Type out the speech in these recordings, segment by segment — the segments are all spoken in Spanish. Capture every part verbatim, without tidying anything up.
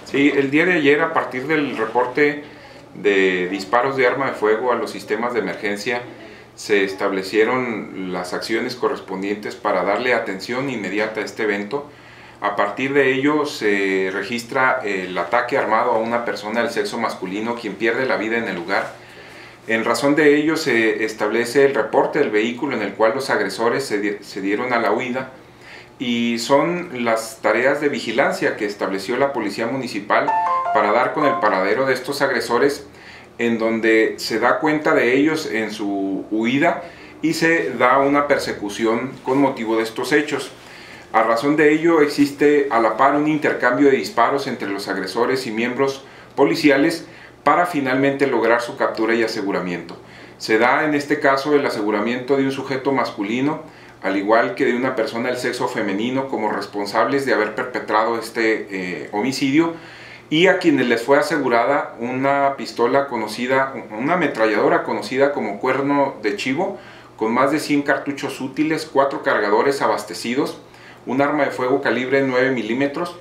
Sí, el día de ayer, a partir del reporte de disparos de arma de fuego a los sistemas de emergencia, se establecieron las acciones correspondientes para darle atención inmediata a este evento. A partir de ello se registra el ataque armado a una persona del sexo masculino, quien pierde la vida en el lugar. En razón de ello se establece el reporte del vehículo en el cual los agresores se, di se dieron a la huida, y son las tareas de vigilancia que estableció la Policía Municipal para dar con el paradero de estos agresores, en donde se da cuenta de ellos en su huida y se da una persecución con motivo de estos hechos. A razón de ello existe a la par un intercambio de disparos entre los agresores y miembros policiales para finalmente lograr su captura y aseguramiento. Se da en este caso el aseguramiento de un sujeto masculino, al igual que de una persona del sexo femenino, como responsables de haber perpetrado este eh, homicidio, y a quienes les fue asegurada una pistola conocida, una ametralladora conocida como cuerno de chivo, con más de cien cartuchos útiles, cuatro cargadores abastecidos, un arma de fuego calibre nueve milímetros,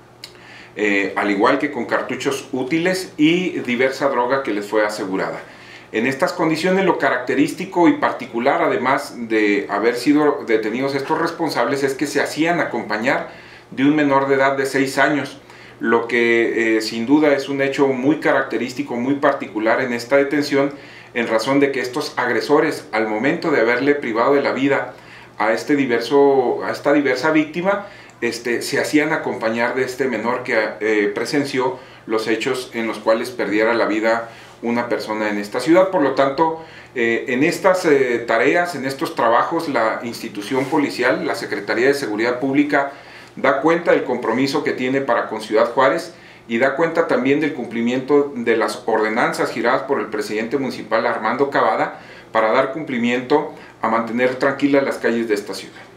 eh, al igual que con cartuchos útiles, y diversa droga que les fue asegurada. En estas condiciones, lo característico y particular, además de haber sido detenidos estos responsables, es que se hacían acompañar de un menor de edad de seis años, lo que eh, sin duda es un hecho muy característico, muy particular en esta detención, en razón de que estos agresores, al momento de haberle privado de la vida a, este diverso, a esta diversa víctima, este, se hacían acompañar de este menor que eh, presenció los hechos en los cuales perdiera la vida una persona en esta ciudad. Por lo tanto, eh, en estas eh, tareas, en estos trabajos, la institución policial, la Secretaría de Seguridad Pública, da cuenta del compromiso que tiene para con Ciudad Juárez, y da cuenta también del cumplimiento de las ordenanzas giradas por el presidente municipal Armando Cavada para dar cumplimiento a mantener tranquilas las calles de esta ciudad.